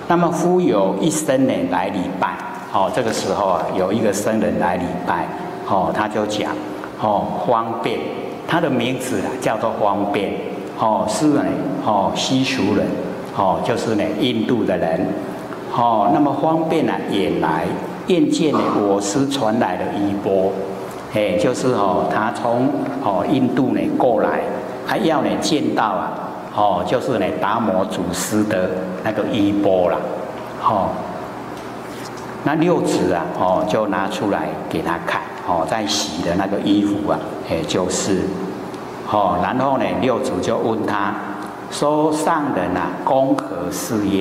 那么忽有一僧人来礼拜，这个时候啊，有一个僧人来礼拜，他就讲，方便，他的名字啊叫做方便，是呢，西蜀人，就是呢印度的人，那么方便啊也来，愿见呢我师传来的衣钵，就是他从印度呢过来，还要呢见到啊。就是呢，达摩祖师的那个衣钵啦，那六祖啊，就拿出来给他看，在洗的那个衣服啊，就是，然后呢，六祖就问他，说上人啊，公何事业？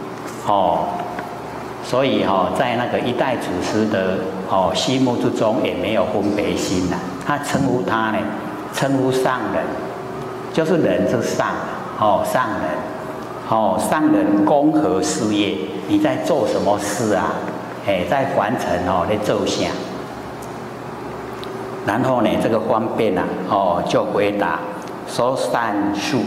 所以在那个一代祖师的心目之中也没有分别心呐，他称呼他呢，称呼上人，就是人之上。上人，上人公何事业？你在做什么事啊？在凡尘在做啥？然后呢，这个方便啊，就回答说善术，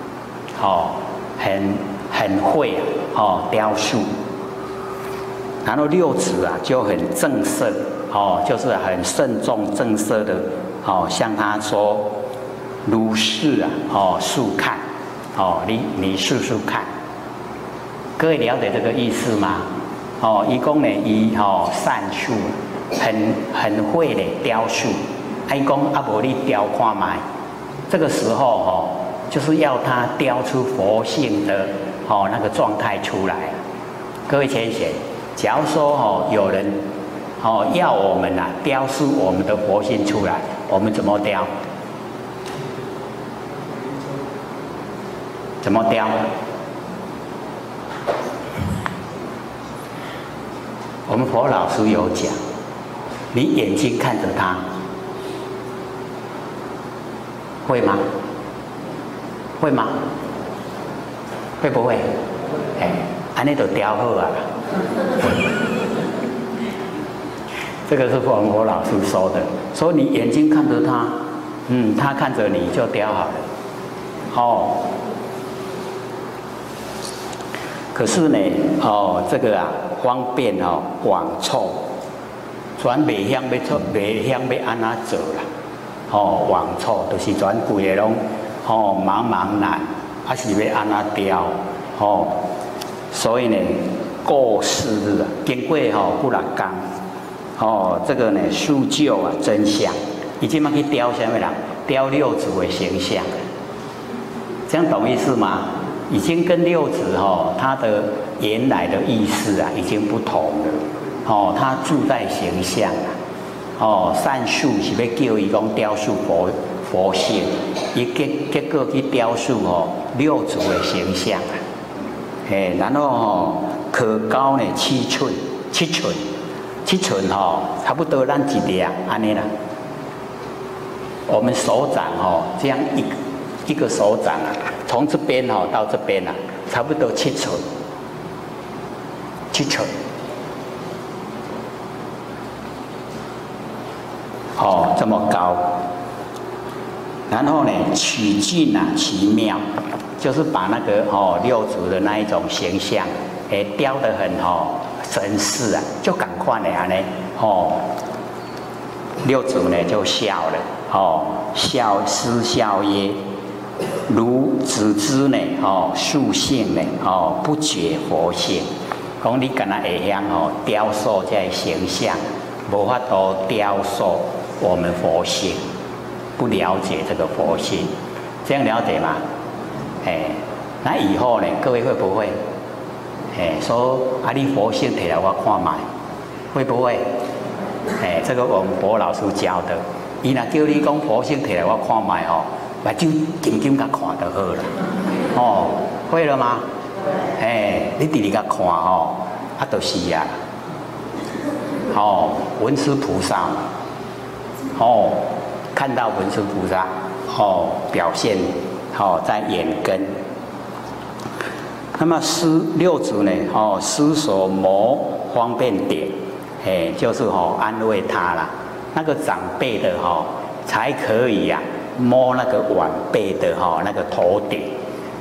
很会雕塑。然后六祖啊就很正色，就是很慎重正色的，向他说，如是啊，速看。你试试看，各位了解这个意思吗？一共呢，善术，很会的雕塑，一共阿伯你雕看卖，这个时候就是要他雕出佛性的那个状态出来。各位浅显，假如说有人要我们雕塑我们的佛性出来，我们怎么雕？怎么雕？我们佛老师有讲，你眼睛看着他，会吗？会吗？会不会？安尼就雕好啊。这个是我们佛老师说的，说你眼睛看着他，他看着你就雕好了。可是呢，这个啊方便往错，全袂晓要错，袂晓要安怎做啦。往错就是全规个拢茫茫然，还是要安怎雕？所以呢，过世日啊，经过不六天，这个呢塑就啊真相，已经要去雕什么人？雕六祖的形象，这样懂意思吗？已经跟六祖他的原来的意思啊，已经不同了。他住在形象啊，善术是要叫伊讲雕塑佛性，伊结果去雕塑六祖的形象啊。然后可高呢7寸，差不多咱一粒安尼啦。我们手掌这样一个手掌啊，从这边到这边啊，差不多7寸，7寸。这么高。然后呢，曲径啊奇妙，就是把那个六祖的那一种形象，雕得很神似啊，就赶快的安尼六祖呢就笑了，失笑曰：如子之呢，素性呢，不觉佛性。讲你敢若会晓雕塑这形象，无法度雕塑我们佛性，不了解这个佛性，这样了解吗？那以后呢，各位会不会？说你佛性摕来我看卖，会不会？这个我们佛老师教的，伊若叫你讲佛性摕来我看卖目睭紧紧甲看就好了。会了吗？你直直甲看就是啊。文殊菩萨看到文殊菩萨表现在眼根。那么六祖呢师所谋方便点，就是安慰他啦。那个长辈的才可以摸那个晚辈的那个头顶，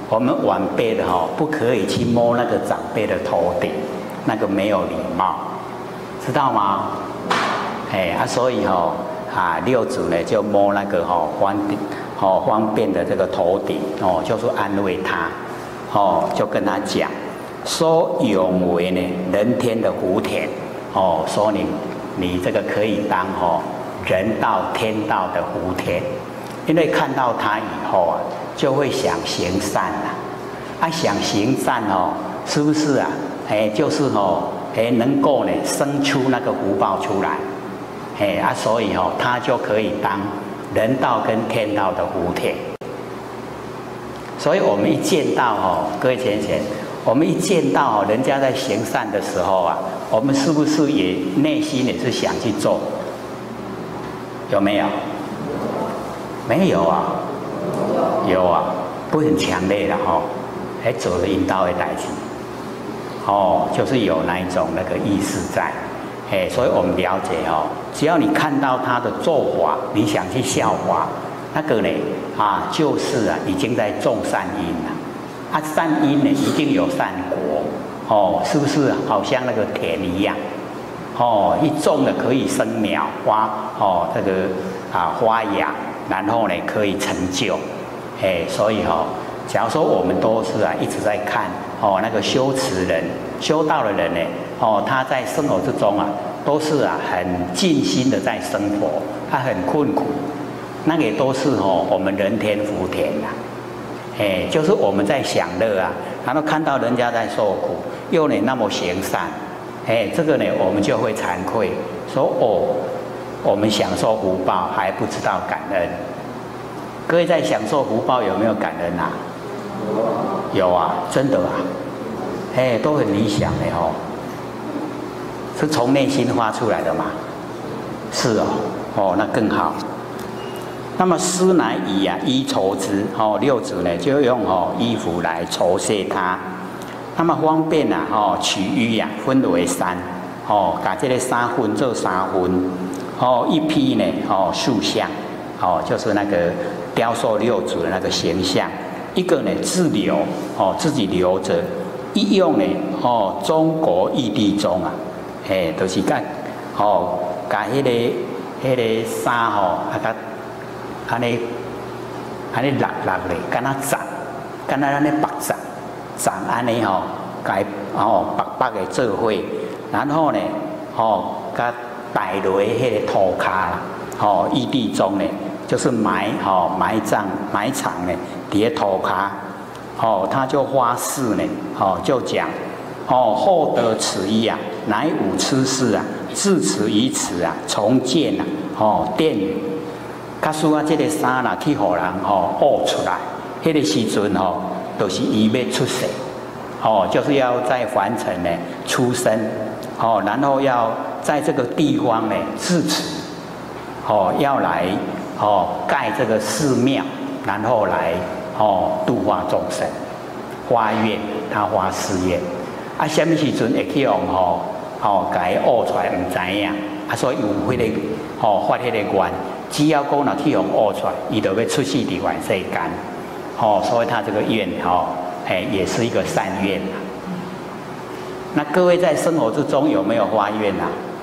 我们晚辈的不可以去摸那个长辈的头顶，那个没有礼貌，知道吗？所以六祖呢就摸那个方便的这个头顶就是安慰他就跟他讲说永为呢人天的福田说你这个可以当人道天道的福田，因为看到他以后就会想行善想行善是不是就是能够呢生出那个福报出来所以他就可以当人道跟天道的福田。所以我们一见到各位贤贤，我们一见到人家在行善的时候我们是不是也内心也是想去做？有没有？没有啊？有啊，不很强烈的做了引导的代志就是有那一种那个意识在所以我们了解只要你看到他的做法，你想去效法，那个呢就是已经在种善因了善因呢一定有善果是不是好像那个田一样一种了可以生苗花这个花芽，然后呢可以成就所以假如说我们都是一直在看那个修持人修道的人呢他在生活之中都是很尽心的在生活，他很困苦，那个也都是我们人天福田就是我们在享乐然后看到人家在受苦，又呢那么行善这个呢我们就会惭愧说我们享受福报还不知道感恩。各位在享受福报有没有感恩有真的都很理想的是从内心发出来的嘛？是那更好。那么施乃以衣酬之六祖呢就用衣服来酬谢他。那么方便取衣分为三把这个三分做三分一批呢塑像就是那个雕塑六祖的那个形象，一个呢自留自己留着，一用呢中国异地中就是甲迄个衫安尼落咧，敢若长，敢若安尼白长安尼甲白的做伙，然后呢甲带落迄个土骹啦异地中呢就是埋葬呢伫个土骹他就发誓呢就讲厚得此衣乃吾痴士自此于此重建殿宇。假使这个衫去互人挖出来，迄个时阵就是伊要出世就是要在凡尘呢出生然后要在这个地方呢自此要来盖这个寺庙，然后来度化众生，发愿，他发誓愿什么时阵会去用甲伊挖出来唔知影所以有迄个发迄个愿，只要讲若去用挖出来，伊就要出世伫凡世间所以他这个愿也是一个善愿那各位在生活之中有没有发愿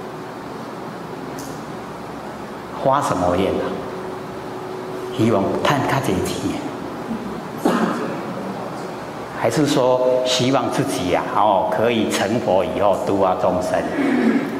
发什么愿希望赚较侪钱还是说希望自己可以成佛以后度化众生